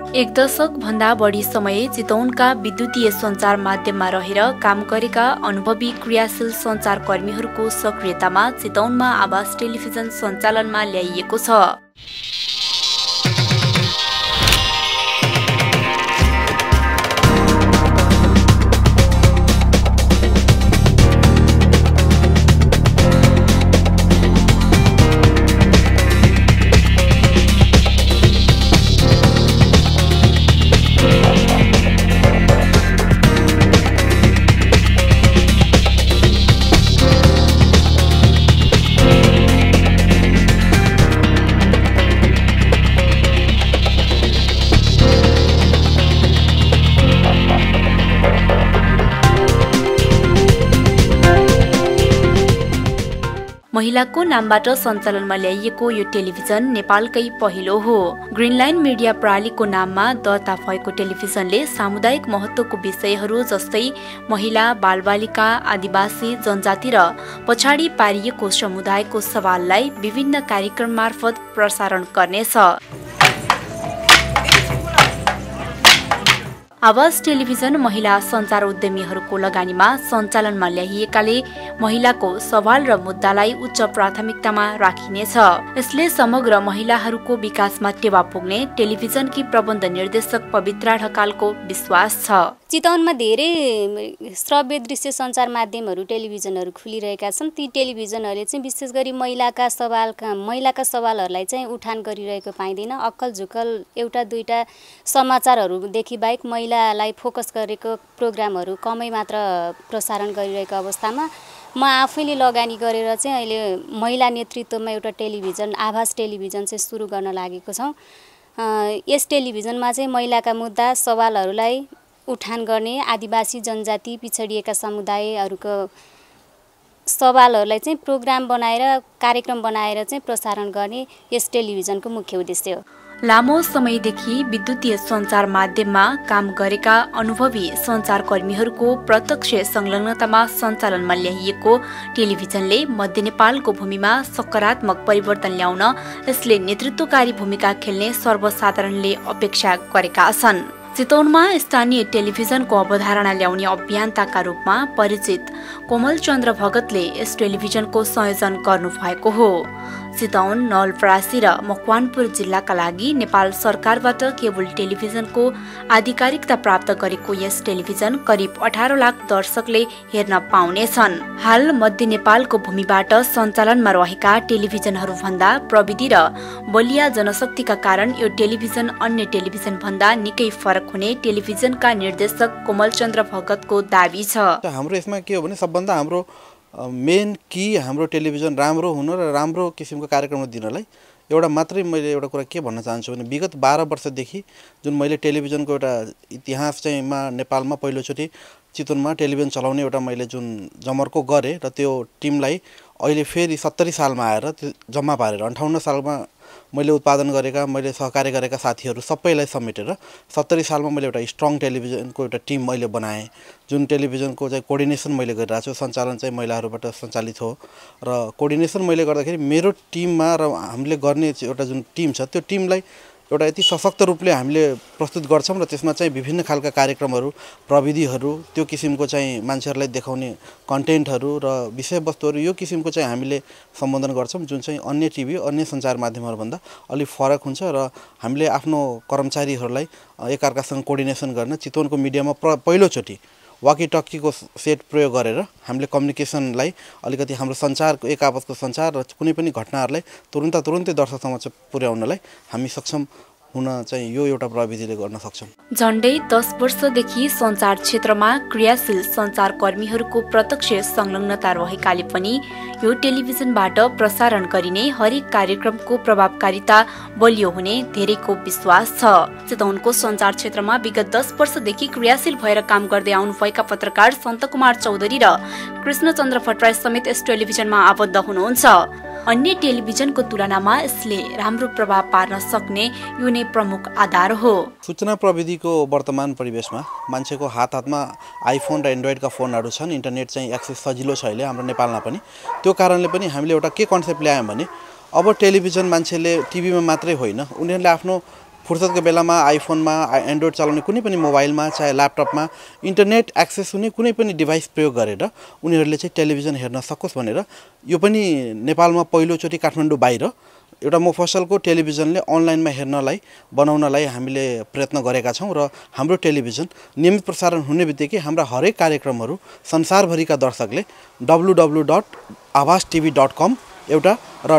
एक दशक भन्दा बढी समय चितवनका विद्युतीय सञ्चार माध्यममा रहेर काम गरेका अनुभवी क्रियाशील सञ्चारकर्मीहरूको सक्रियतामा चितवनमा आवाज टेलिभिजन सञ्चालनमा ल्याइएको छ। महिलाको नामबाट सञ्चालनमा ल्याइएको यो टेलिभिजन नेपालकै पहिलो हो। ग्रीन लाइन मिडिया प्रणालीको नाममा दर्ता भएको टेलिभिजनले सामुदायिक महत्त्वको विषयहरू जस्तै महिला, बालबालिका, आदिवासी, जनजाति र पछाडि पारिएको समुदायको सवाललाई विभिन्न कार्यक्रम मार्फत प्रसारण गर्नेछ। आवाज टेलिभिजन महिला सञ्चार उद्यमीहरूको लगानीमा सञ्चालनमा ल्याइएकाले महिलाको सवाल र मुद्दालाई उच्च प्राथमिकतामा राखिनेछ। यसले समग्र महिलाहरूको विकासमा टेवा पुग्ने टेलिभिजनकी प्रबन्ध निर्देशक पवित्रा ढकालको विश्वास छ। चितवनमा धेरै श्रव्य दृश्य सञ्चार माध्यमहरू टेलिभिजनहरू खुलिरहेका छन्। ती टेलिभिजनहरूले चाहिँ विशेष गरी महिलाका सवालहरूलाई चाहिँ उठान गरिरहेको पाइँदैन। अक्कल झुक्कल एउटा दुईटा समाचारहरूदेखि बाहेक महिलालाई फोकस गरेको प्रोग्रामहरू कमै मात्र प्रसारण गरिरहेको अवस्थामा म आफैले लगानी गरेर चाहिँ अहिले महिला नेतृत्वमा एउटा टेलिभिजन आवाज टेलिभिजन चाहिँ सुरु गर्न लागेको छौँ। यस टेलिभिजनमा चाहिँ महिलाका मुद्दा सवालहरूलाई उठान गर्ने, आदिवासी, जनजाति, पिछडिएका समुदायहरूको सवालहरूलाई चाहिँ प्रोग्राम बनाएर कार्यक्रम बनाएर चाहिँ प्रसारण गर्ने यस टेलिभिजनको मुख्य उद्देश्य हो। लामो समयदेखि विद्युतीय सञ्चार माध्यममा काम गरेका अनुभवी सञ्चारकर्मीहरूको प्रत्यक्ष संलग्नतामा सञ्चालनमा ल्याइएको टेलिभिजनले मध्य नेपालको भूमिमा सकारात्मक परिवर्तन ल्याउन यसले नेतृत्वकारी भूमिका खेल्ने सर्वसाधारणले अपेक्षा गरेका छन्। चितवनमा स्थानीय टेलिभिजनको अवधारणा ल्याउने अभियन्ताका रूपमा परिचित कोमल चन्द्र भगतले यस टेलिभिजनको संयोजन गर्नुभएको हो। चितवन, नवलपरासी र मकवानपुर जिल्लाका लागि नेपाल सरकारबाट केबल टेलिभिजनको आधिकारिकता प्राप्त गरेको यस टेलिभिजन करिब 18 लाख दर्शकले हेर्न पाउनेछन्। हाल मध्य नेपालको भूमिबाट सञ्चालनमा रहेका टेलिभिजनहरू भन्दा प्रविधि र बलिया जनशक्तिका कारण यो टेलिभिजन अन्य टेलिभिजन भन्दा निकै फरक हुने टेलिभिजनका निर्देशक कोमल चन्द्र भगतको दाबी छ। हाम्रो यसमा के हो भने सबभन्दा हाम्रो मेन कि हाम्रो टेलिभिजन राम्रो हुन र राम्रो किसिमको कार्यक्रम दिनलाई एउटा मात्रै मैले एउटा कुरा के भन्न चाहन्छु भने विगत 12 वर्षदेखि जुन मैले टेलिभिजनको एउटा इतिहास चाहिँ नेपालमा पहिलोचोटि चितवनमा टेलिभिजन चलाउने एउटा मैले जुन जमर्को गरेँ र त्यो टिमलाई अहिले फेरि 70 सालमा आएर त्यो जम्मा पारेर 58 सालमा मैले उत्पादन गरेका, मैले सहकार्य गरेका साथीहरू सबैलाई समेटेर 70 सालमा मैले एउटा स्ट्रङ टेलिभिजनको एउटा टिम मैले बनाएँ। जुन टेलिभिजनको चाहिँ कोअर्डिनेसन मैले गरिरहेको छु, सञ्चालन चाहिँ महिलाहरूबाट सञ्चालित हो र कोअर्डिनेसन मैले गर्दाखेरि मेरो टिममा र हामीले गर्ने एउटा जुन टिम छ त्यो टिमलाई एउटा यति सशक्त रूपले हामीले प्रस्तुत गर्छौँ र त्यसमा चाहिँ विभिन्न खालका कार्यक्रमहरू, प्रविधिहरू, त्यो किसिमको चाहिँ मान्छेहरूलाई देखाउने कन्टेन्टहरू र विषयवस्तुहरू यो किसिमको चाहिँ हामीले सम्बोधन गर्छौँ जुन चाहिँ अन्य टिभी, अन्य सञ्चार माध्यमहरूभन्दा अलिक फरक हुन्छ र हामीले आफ्नो कर्मचारीहरूलाई एकअर्कासँग कोअर्डिनेसन गर्न चितवनको मिडियामा पहिलोचोटि वाकी टक्कीको सेट प्रयोग गरेर हामीले कम्युनिकेसनलाई अलिकति हाम्रो सञ्चारको एक आपसको सञ्चार र कुनै पनि घटनाहरूलाई तुरुन्तै दर्शकसमक्ष पुर्याउनलाई हामी सक्षम हुन चाहिँ यो एउटा प्रविधिले गर्न सक्छौँ। झण्डै 10 वर्षदेखि सञ्चार क्षेत्रमा क्रियाशील सञ्चारकर्मीहरूको प्रत्यक्ष संलग्नता रहेकाले पनि यो टेलिभिजनबाट प्रसारण गरिने हरेक कार्यक्रमको प्रभावकारिता बलियो हुने धेरैको विश्वास छ। चितवनको सञ्चार क्षेत्रमा विगत 10 वर्षदेखि क्रियाशील भएर काम गर्दै आउनुभएका पत्रकार सन्तकुमार चौधरी र कृष्णचन्द्र भट्टराई समेत यस टेलिभिजनमा आबद्ध हुनुहुन्छ। अन्य टेलिभिजनको तुलनामा यसले राम्रो प्रभाव पार्न सक्ने यो नै प्रमुख आधार हो। सूचना प्रविधिको वर्तमान परिवेशमा मान्छेको हातमा आइफोन र एन्ड्रोइडका फोनहरू छन्। इन्टरनेट चाहिँ एक्सेस सजिलो छ अहिले हाम्रो नेपालमा पनि। त्यो कारणले पनि हामीले एउटा के कन्सेप्ट ल्यायौँ भने अब टेलिभिजन मान्छेले टिभीमा मात्रै होइन, उनीहरूले आफ्नो फुर्सदको बेलामा आइफोनमा एन्ड्रोइड चलाउने कुनै पनि मोबाइलमा चाहे ल्यापटपमा इन्टरनेट एक्सेस हुने कुनै पनि डिभाइस प्रयोग गरेर उनीहरूले चाहिँ टेलिभिजन हेर्न सकोस् भनेर यो पनि नेपालमा पहिलोचोटि काठमाडौँ बाहिर एउटा मोफसलको टेलिभिजनले अनलाइनमा हेर्नलाई बनाउनलाई हामीले प्रयत्न गरेका छौँ र हाम्रो टेलिभिजन नियमित प्रसारण हुने बित्तिकै हाम्रा हरेक कार्यक्रमहरू संसारभरिका दर्शकले www.avastv.com एउटा र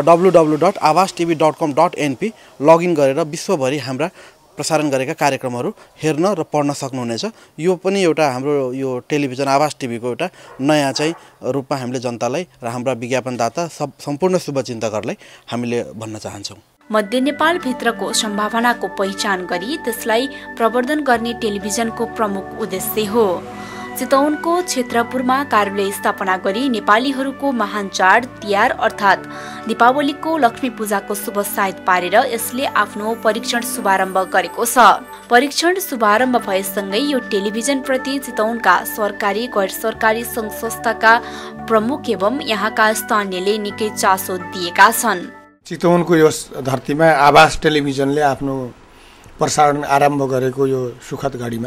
www.avastv.com.np लगइन गरेर विश्वभरि हाम्रा प्रसारण गरेका कार्यक्रमहरू हेर्न र पढ्न सक्नुहुनेछ। यो पनि एउटा हाम्रो यो टेलिभिजन आवाज टिभीको एउटा नयाँ चाहिँ रूपमा हामीले जनतालाई र हाम्रा विज्ञापनदाता सम्पूर्ण शुभचिन्तकहरूलाई हामीले भन्न चाहन्छौँ। मध्य नेपालभित्रको सम्भावनाको पहिचान गरी त्यसलाई प्रवर्धन गर्ने टेलिभिजनको प्रमुख उद्देश्य हो। चितवनको क्षेत्रपुरमा कार्यालय स्थापना गरी नेपालीहरूको महान चाड तिहार अर्थात् दीपावलीको लक्ष्मी पूजाको शुभ साइत पारेर यसले आफ्नो परीक्षण शुभारम्भ गरेको छ। परीक्षण शुभारम्भ भएसँगै यो टेलिभिजन प्रति चितवनका सरकारी गैर सरकारी सङ्घ संस्थाका प्रमुख एवं यहाँका स्थानीयले निकै चासो दिएका छन्। चितवनको यो धरतीमा आवाज टेलिभिजनले आफ्नो प्रसारण आरम्भ गरेको यो सुखद घडीमा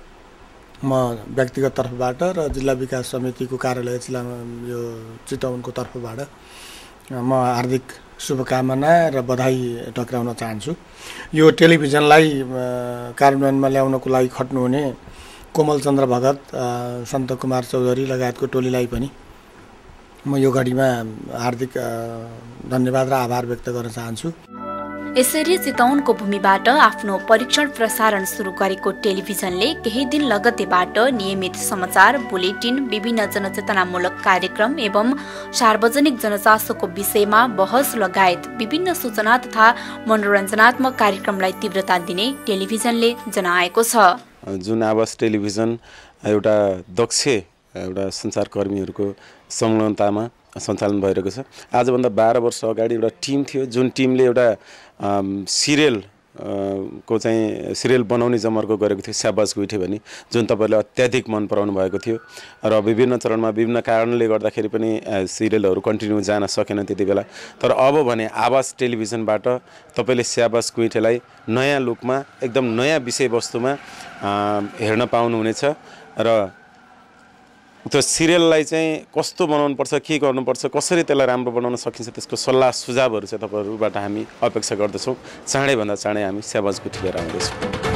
म व्यक्तिगत तर्फबाट र जिल्ला विकास समितिको कार्यालय यो चितवनको तर्फबाट म हार्दिक शुभकामना र बधाई टक्राउन चाहन्छु। यो टेलिभिजनलाई कार्यान्वयनमा ल्याउनको लागि खट्नुहुने कोमल चन्द्र भगत, सन्त कुमार चौधरी लगायतको टोलीलाई पनि म यो घडीमा हार्दिक धन्यवाद र आभार व्यक्त गर्न चाहन्छु। यसरी चितवनको भूमिबाट आफ्नो परीक्षण प्रसारण सुरु गरेको टेलिभिजनले केही दिन लगत्तैबाट नियमित समाचार बुलेटिन, विभिन्न जनचेतनामूलक कार्यक्रम एवं सार्वजनिक जनचासोको विषयमा बहस लगायत विभिन्न सूचना तथा मनोरञ्जनात्मक कार्यक्रमलाई तीव्रता दिने टेलिभिजनले जनाएको छ। जुन आवाज टेलिभिजन एउटा दक्ष एउटा सञ्चारकर्मीहरूको संलग्नतामा सञ्चालन भइरहेको छ। आजभन्दा 12 वर्ष अगाडि एउटा टिम थियो जुन टिमले एउटा सिरियल को चाहिँ सिरियल बनाउने जमर्को गरेको थियो, स्याबाज गुइठे भनी, जुन तपाईँहरूले अत्याधिक मन पराउनु भएको थियो र विभिन्न चरणमा विभिन्न कारणले गर्दाखेरि पनि सिरियलहरू कन्टिन्यू जान सकेन त्यति बेला। तर अब भने आवाज टेलिभिजनबाट तपाईँले स्याबाज गुइठेलाई नयाँ लुकमा एकदम नयाँ विषयवस्तुमा हेर्न पाउनुहुनेछ र त्यो सिरियललाई चाहिँ कस्तो बनाउनुपर्छ, के गर्नुपर्छ, कसरी त्यसलाई राम्रो बनाउन सकिन्छ त्यसको सल्लाह सुझावहरू चाहिँ तपाईँहरूबाट हामी अपेक्षा गर्दछौँ। चाँडैभन्दा चाँडै हामी स्याबाज गुइठे लिएर आउँदैछौँ।